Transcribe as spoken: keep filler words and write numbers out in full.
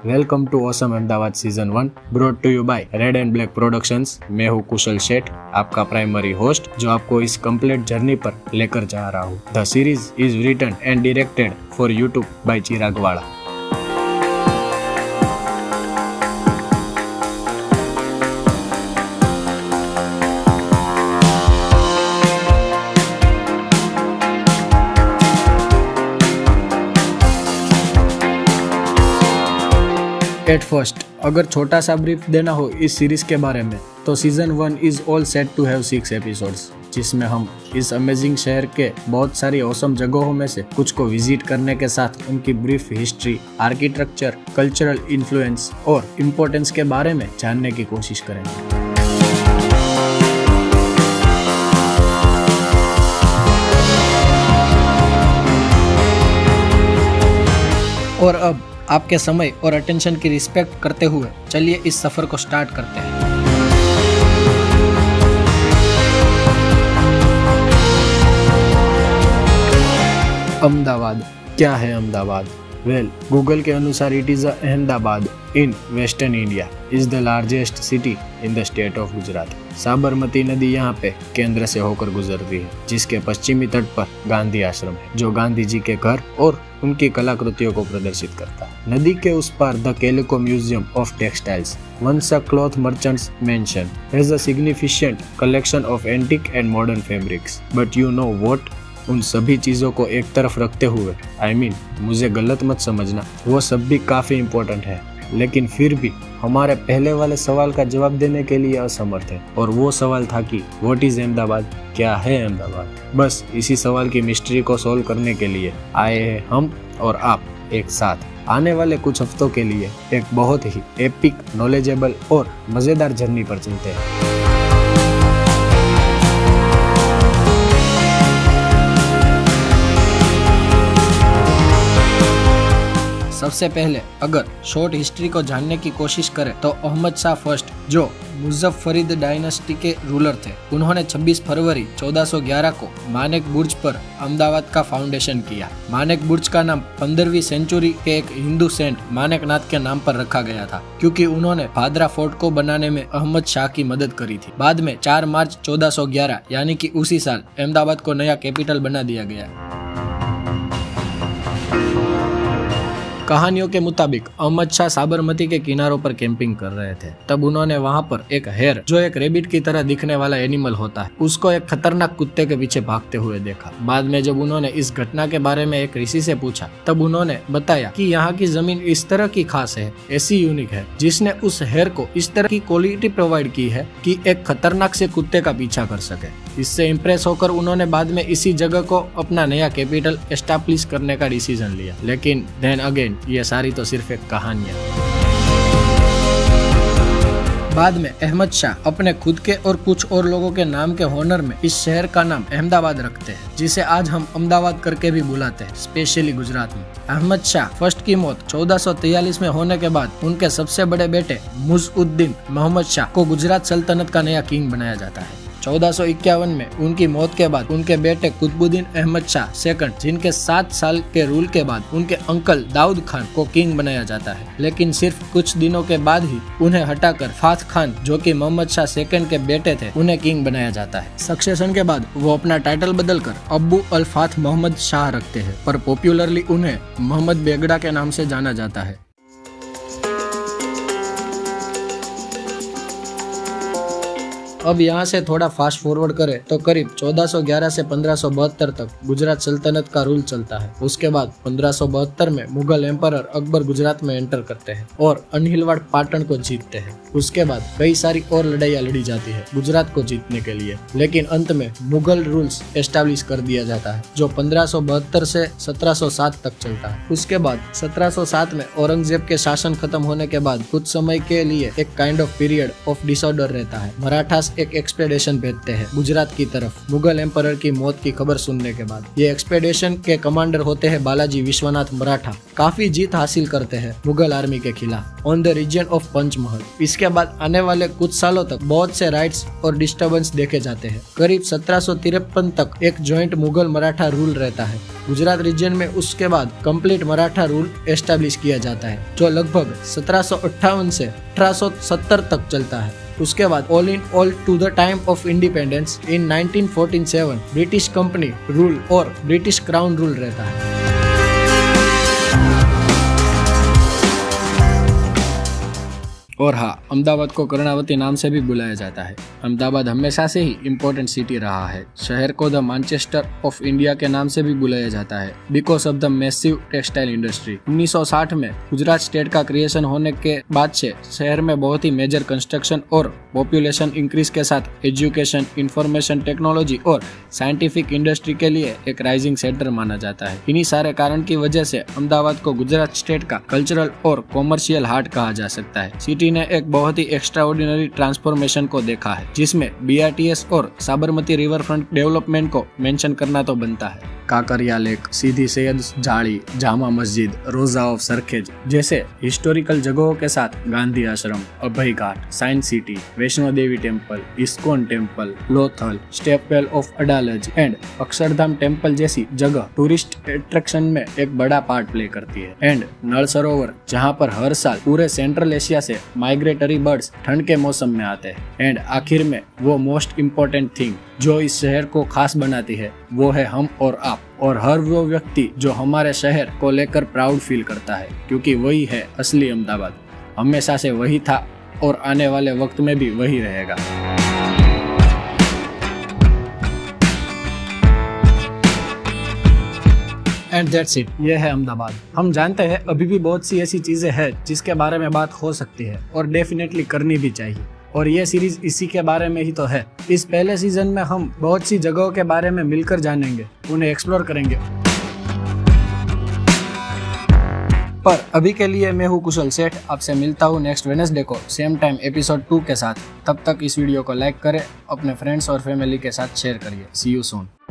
Welcome to awesome Ahmedabad season one brought to you by red and black productions. मैं हूँ कुशल शेठ, आपका primary host, जो आपको इस कंप्लीट जर्नी पर लेकर जा रहा हूँ। The series is written and directed for YouTube by Chirag Vada. At first, अगर छोटा सा ब्रीफ देना हो इस सीरीज के बारे में, तो season one is all set to have six episodes, जिसमें हम इस अमेजिंग शहर के बहुत सारी औसम जगहों में से कुछ को विजिट करने के साथ उनकी brief history, architecture, cultural influence और इम्पोर्टेंस के बारे में जानने की कोशिश करेंगे। और अब आपके समय और अटेंशन की रिस्पेक्ट करते हुए चलिए इस सफर को स्टार्ट करते हैं। अहमदाबाद क्या है? अहमदाबाद वेल गूगल के अनुसार it is Ahmedabad in western India is the largest city in the state of Gujarat. Sabarmati नदी यहाँ पे केंद्र से होकर गुजरती है, जिसके पश्चिमी तट पर गांधी आश्रम है, जो गांधी जी के घर और उनकी कलाकृतियों को प्रदर्शित करता है। नदी के उस पार the calico museum of textiles, once a cloth merchants mansion, has a significant collection of antique and modern fabrics. But you know what, उन सभी चीजों को एक तरफ रखते हुए, आई I मीन mean, मुझे गलत मत समझना, वो सब भी काफी इम्पोर्टेंट है, लेकिन फिर भी हमारे पहले वाले सवाल का जवाब देने के लिए असमर्थ है। और वो सवाल था कि व्हाट इज अहमदाबाद, क्या है अहमदाबाद। बस इसी सवाल की मिस्ट्री को सोल्व करने के लिए आए हैं हम और आप एक साथ आने वाले कुछ हफ्तों के लिए एक बहुत ही एपिक, नॉलेजेबल और मजेदार जर्नी पर चलते हैं। सबसे पहले अगर शॉर्ट हिस्ट्री को जानने की कोशिश करें तो अहमद शाह फर्स्ट, जो मुजफ्फरीद डायनेस्टी के रूलर थे, उन्होंने छब्बीस फरवरी चौदह सौ ग्यारह को मानेक बुर्ज पर अहमदाबाद का फाउंडेशन किया। मानेक बुर्ज का नाम पंद्रहवीं सेंचुरी के एक हिंदू सेंट मानेक नाथ के नाम पर रखा गया था, क्योंकि उन्होंने भादरा फोर्ट को बनाने में अहमद शाह की मदद करी थी। बाद में चार मार्च चौदह सौ ग्यारह यानी कि उसी साल अहमदाबाद को नया कैपिटल बना दिया गया। कहानियों के मुताबिक अहमद शाह साबरमती के किनारों पर कैंपिंग कर रहे थे। तब उन्होंने वहां पर एक हेयर, जो एक रेबिट की तरह दिखने वाला एनिमल होता है, उसको एक खतरनाक कुत्ते के पीछे भागते हुए देखा। बाद में जब उन्होंने इस घटना के बारे में एक ऋषि से पूछा, तब उन्होंने बताया कि यहाँ की जमीन इस तरह की खास है, ऐसी यूनिक है, जिसने उस हेयर को इस तरह की क्वालिटी प्रोवाइड की है कि एक खतरनाक से कुत्ते का पीछा कर सके। इससे इम्प्रेस होकर उन्होंने बाद में इसी जगह को अपना नया कैपिटल एस्टैब्लिश करने का डिसीजन लिया। लेकिन देन अगेन ये सारी तो सिर्फ एक कहानी है। बाद में अहमद शाह अपने खुद के और कुछ और लोगों के नाम के होनर में इस शहर का नाम अहमदाबाद रखते हैं, जिसे आज हम अहमदाबाद करके भी बुलाते हैं, स्पेशली गुजरात में। अहमद शाह फर्स्ट की मौत चौदह सौ तैतालीस में होने के बाद उनके सबसे बड़े बेटे मुइज़ुद्दीन मोहम्मद शाह को गुजरात सल्तनत का नया किंग बनाया जाता है। चौदह सौ इक्यावन में उनकी मौत के बाद उनके बेटे कुतुबुद्दीन अहमद शाह सेकंड, जिनके सात साल के रूल के बाद उनके अंकल दाऊद खान को किंग बनाया जाता है। लेकिन सिर्फ कुछ दिनों के बाद ही उन्हें हटाकर फाथ खान, जो कि मोहम्मद शाह सेकंड के बेटे थे, उन्हें किंग बनाया जाता है। सक्सेशन के बाद वो अपना टाइटल बदलकर अब्बू अल फाथ मोहम्मद शाह रखते हैं, पर पॉपुलरली उन्हें मोहम्मद बेगड़ा के नाम से जाना जाता है। अब यहाँ से थोड़ा फास्ट फॉरवर्ड करें तो करीब चौदह सौ ग्यारह से पंद्रह सौ बहत्तर तक गुजरात सल्तनत का रूल चलता है। उसके बाद पंद्रह सौ बहत्तर में मुगल एम्परर अकबर गुजरात में एंटर करते हैं और अनहिलवाड़ पाटन को जीतते हैं। उसके बाद कई सारी और लड़ाइयाँ लड़ी जाती है गुजरात को जीतने के लिए, लेकिन अंत में मुगल रूल्स एस्टैब्लिश कर दिया जाता है, जो पंद्रह सौ बहत्तर से सत्रह सौ सात तक चलता है। उसके बाद सत्रह सौ सात में औरंगजेब के शासन खत्म होने के बाद कुछ समय के लिए एक kind of period of disorder रहता है। मराठास एक एक्सपेडिशन भेजते हैं गुजरात की तरफ मुगल एम्परर की मौत की खबर सुनने के बाद। ये एक्सपेडिशन के कमांडर होते हैं बालाजी विश्वनाथ मराठा। काफी जीत हासिल करते हैं मुगल आर्मी के खिलाफ on the region of Panchmahal. इसके बाद आने वाले कुछ सालों तक बहुत से राइट्स और डिस्टर्बेंस देखे जाते हैं। करीब सत्रह सौ तिरपन तक एक ज्वाइंट मुगल मराठा रूल रहता है। गुजरात रीजन में उसके बाद कंप्लीट मराठा रूल एस्टेब्लिश किया जाता है, जो लगभग सत्रह सौ अट्ठावन से अठारह सौ सत्तर तक चलता है। उसके बाद all in all to the time of independence in nineteen forty seven British company rule और ब्रिटिश क्राउन रूल रहता है। और हाँ, अहमदाबाद को कर्णावती नाम से भी बुलाया जाता है। अहमदाबाद हमेशा से ही इम्पोर्टेंट सिटी रहा है। शहर को द मैनचेस्टर ऑफ इंडिया के नाम से भी बुलाया जाता है because of the massive textile industry. उन्नीस सौ साठ में गुजरात स्टेट का क्रिएशन होने के बाद से शहर में बहुत ही मेजर कंस्ट्रक्शन और पॉपुलेशन इंक्रीज के साथ एजुकेशन, इंफॉर्मेशन टेक्नोलॉजी और साइंटिफिक इंडस्ट्री के लिए एक राइजिंग सेंटर माना जाता है। इन्हीं सारे कारण की वजह से अहमदाबाद को गुजरात स्टेट का कल्चरल और कॉमर्शियल हार्ट कहा जा सकता है। सिटी ने एक बहुत ही एक्स्ट्राऑर्डिनरी ट्रांसफॉर्मेशन को देखा है, जिसमें बी आर टी एस और साबरमती रिवर फ्रंट डेवलपमेंट को मेंशन करना तो बनता है। काकरिया लेक, सीधी सैयद जाड़ी, जामा मस्जिद, रोजा ऑफ सरखेज जैसे हिस्टोरिकल जगहों के साथ Gandhi Ashram, Abhay Ghat, science city, Vaishno Devi temple, ISKCON temple, Lothal, stepwell of Adalaj and Akshardham temple जैसी जगह टूरिस्ट अट्रैक्शन में एक बड़ा पार्ट प्ले करती है। एंड नल सरोवर, जहाँ पर हर साल पूरे सेंट्रल एशिया से माइग्रेटरी बर्ड्स ठंड के मौसम में आते हैं। एंड आखिर में वो मोस्ट इम्पोर्टेंट थिंग जो इस शहर को खास बनाती है, वो है हम और आप, और हर वो व्यक्ति जो हमारे शहर को लेकर प्राउड फील करता है, क्योंकि वही है असली अहमदाबाद। हमेशा से वही था और आने वाले वक्त में भी वही रहेगा। एंड दैट्स इट, ये है अहमदाबाद। हम जानते हैं अभी भी बहुत सी ऐसी चीजें हैं जिसके बारे में बात हो सकती है और डेफिनेटली करनी भी चाहिए, और ये सीरीज इसी के बारे में ही तो है। इस पहले सीजन में हम बहुत सी जगहों के बारे में मिलकर जानेंगे, उन्हें एक्सप्लोर करेंगे। पर अभी के लिए मैं हूँ कुशल सेठ, आपसे मिलता हूँ नेक्स्ट वेडनेसडे को सेम टाइम एपिसोड टू के साथ। तब तक इस वीडियो को लाइक करें, अपने फ्रेंड्स और फैमिली के साथ शेयर करिए। See you soon.